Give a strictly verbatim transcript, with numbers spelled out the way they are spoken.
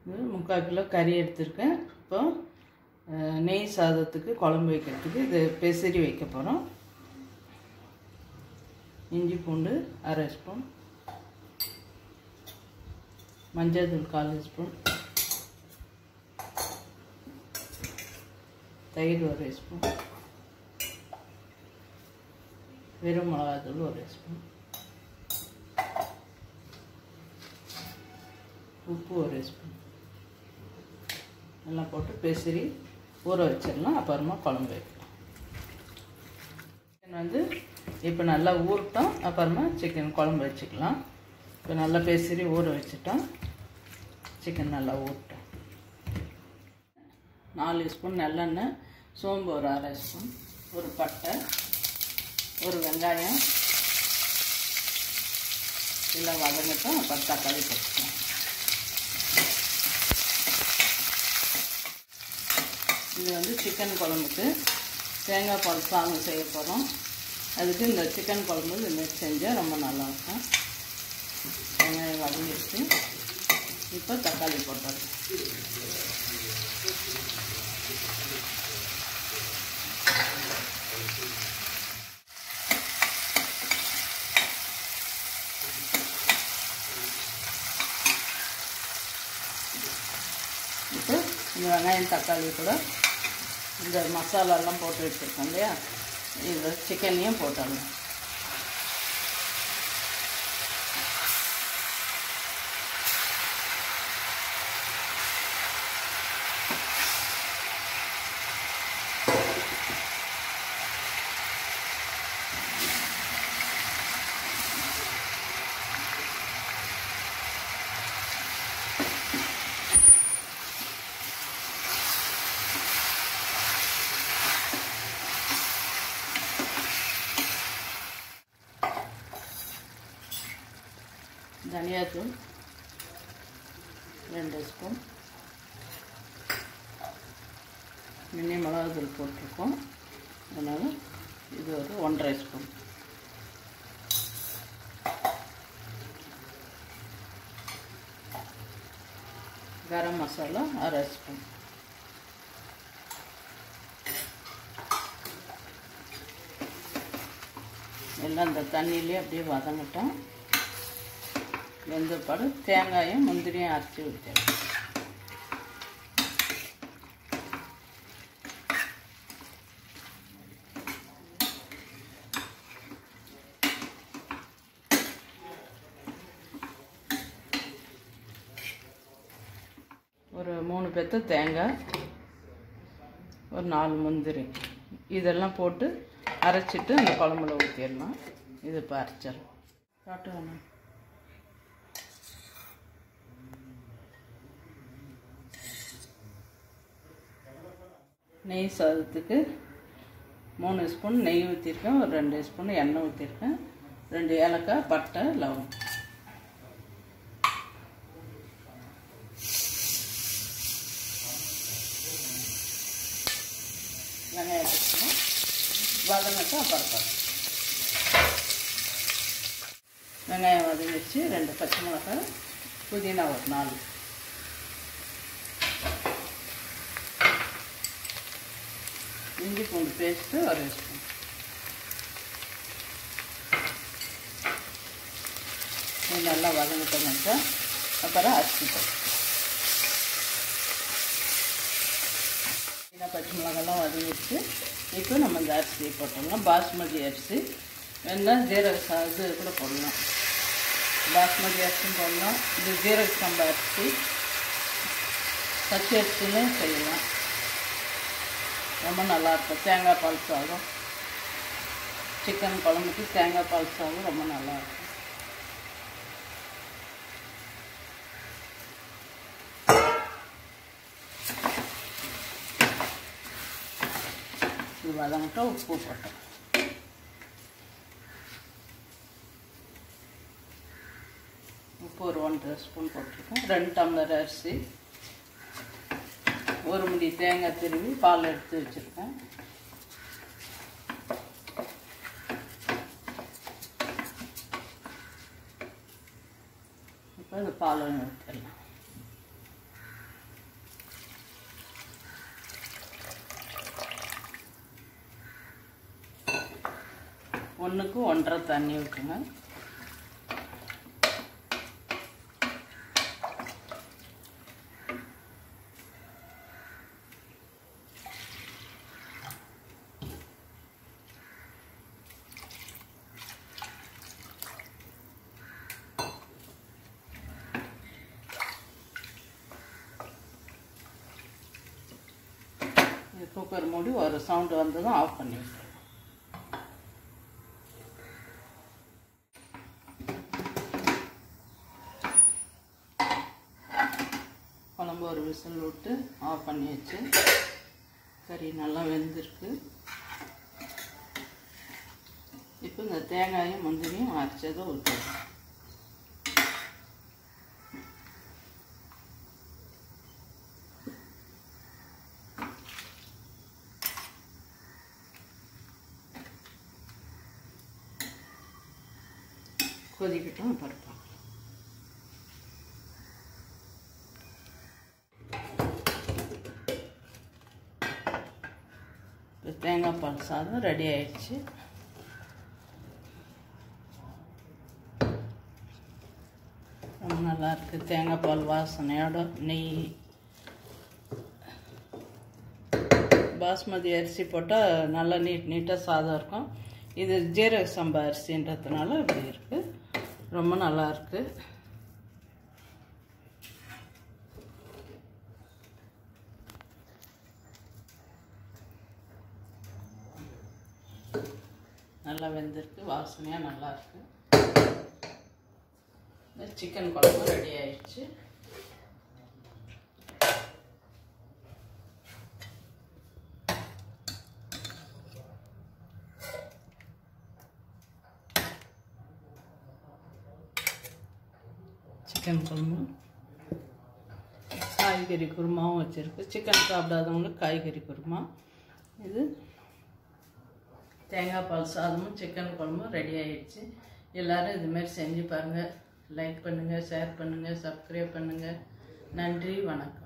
முக்கால் கிலோ கறி எடுத்துருக்கேன். இப்போ நெய் சாதத்துக்கு குழம்பு வைக்கிறதுக்கு இது பெசரி வைக்க போகிறோம். இஞ்சி பூண்டு அரை ஸ்பூன், மஞ்சள் தூள் கால் ஸ்பூன், தயிர் ஒரு ஸ்பூன், வெறும் மிளகாத்தூள் ஒரு ஸ்பூன், உப்பு ஒரு ஸ்பூன் எல்லாம் போட்டு பெசரி ஊற வச்சிடலாம். அப்புறமா குழம்பு வைக்கலாம். சிக்கன் வந்து இப்போ நல்லா ஊறட்டும், அப்புறமா சிக்கன் குழம்பு வச்சுக்கலாம். இப்போ நல்லா பெசரி ஊற வச்சுட்டோம். சிக்கன் நல்லா ஊறட்டும். நாலு ஸ்பூன் நல்லெண்ணெய், சோம்பு ஒரு அரை ஸ்பூன், ஒரு பட்டை, ஒரு வெங்காயம் எல்லாம் வதங்கட்டும். அப்புறம் தக்காளி போட்டுக்கலாம். இது வந்து சிக்கன் குழம்புக்கு தேங்காய் பால் சாதம் செய்ய போகிறோம். அதுக்கு இந்த சிக்கன் குழம்பு இது மாதிரி செஞ்சால் ரொம்ப நல்லாயிருக்கும். வெங்காயம் வதங்கிடுச்சு. இப்போ தக்காளி போட்டோம். இப்போ இந்த வெங்காயம் தக்காளி கூட இந்த மசாலாலாம் போட்டு வச்சுருக்கோம் இல்லையா, இந்த சிக்கனையும் போட்டுடலாம். தனியாத்தூள் ரெண்டு ஸ்பூன், மினி மிளகாத்தூள் போட்டிருக்கோம். அதனால் இது ஒரு ஒன்றரை ஸ்பூன், கரம் மசாலா அரை ஸ்பூன், எல்லாம் இந்த தண்ணியிலே அப்படியே வதங்கட்டும். வெந்த பாடு தேங்காயும் முந்திரியும் அரைச்சி ஊற்றிடலாம். ஒரு மூணு பெத்த தேங்காய், ஒரு நாலு முந்திரி இதெல்லாம் போட்டு அரைச்சிட்டு அந்த குழம்புல ஊற்றிடலாம். இது இப்போ அரைச்சிடலாம். காட்டு வேணும். நெய் சாதத்துக்கு மூணு ஸ்பூன் நெய் ஊற்றிருக்கேன். ஒரு ரெண்டு ஸ்பூன் எண்ணெய் ஊற்றிருக்கேன். ரெண்டு ஏலக்காய், பட்டை, லவங்கம். வெங்காயம் வச்சுக்கணும். வதங்கட்டும். அப்புறம் வெங்காயம் வதங்கிச்சு. ரெண்டு பச்சை மிளகாய், புதினா ஒரு நாலு, இஞ்சி பூண்டு பேஸ்ட்டு ஒரு ஸ்பூன். இது நல்லா வதங்கிட்டோம்னா அப்புறம் அரிசி போட்டு பச்சை மிளகாலாம் வதங்கிடுச்சு. இப்போ நம்ம இந்த அரிசியை போட்டோம்னா பாஸ்மதி அரிசி வேணால் ஜீரக சா இது கூட போடலாம். பாஸ்மதி அரிசியும் போடலாம். இது ஜீரக சம்பா அரிசி, பச்சை அரிசிலையும் செய்யலாம். ரொம்ப நல்லாயிருக்கும். தேங்காய் பால் சாதம், சிக்கன் குழம்புக்கு தேங்காய் பால் சாதம் ரொம்ப நல்லாயிருக்கும். இது வதங்கிட்டோம். உப்பு போட்டோம். உப்பு ஒரு ஒன்றரை ஸ்பூன் போட்டிருக்கேன். ரெண்டு டம்ளர் அரிசி, ஒரு முடி தேங்காய் திருவி பால் எடுத்து வச்சுருக்கேன். இப்போ இந்த பால் ஊற்றிடலாம். ஒன்றுக்கு ஒன்றரை தண்ணி ஊற்றுங்க. குக்கர் மூடி ஒரு சவுண்டு வந்ததும் ஆஃப் பண்ணி விட்டுருங்க. குழம்பு ஒரு விசில் விட்டு ஆஃப் பண்ணி வச்சு கறி நல்லா வெந்திருக்கு. இப்போ இந்த தேங்காயும் முந்திரியும் அரைச்சதை ஊற்றிடுறோம். கொதிக்கட்டும் பருப்பாங்க. இப்போ தேங்காய் பால் சாதம் ரெடி ஆயிடுச்சு. ரொம்ப நல்லா இருக்குது. தேங்காய் பால் வாசனையோட நெய். பாஸ்மதி அரிசி போட்டால் நல்லா நீட் நீட்டாக சாதம் இருக்கும். இது ஜீரக சம்பா அரிசின்றதுனால இப்படி இருக்குது. ரொம்ப நல்லா இருக்கு. நல்லா வெந்திருக்கு. வாசனையாக நல்லா இருக்கு. இந்த சிக்கன் குழம்பு ரெடி ஆயிடுச்சு. சிக்கன் குழம்பு காய்கறி குருமாவும் வச்சுருக்கு. சிக்கன் சாப்பிடாதவங்களுக்கு காய்கறி குருமா. இது தேங்காய் பால் சாதமும் சிக்கன் குழம்பும் ரெடி ஆயிடுச்சு. எல்லோரும் இதுமாரி செஞ்சு பாருங்கள். லைக் பண்ணுங்கள், ஷேர் பண்ணுங்கள், சப்ஸ்கிரைப் பண்ணுங்கள். நன்றி, வணக்கம்.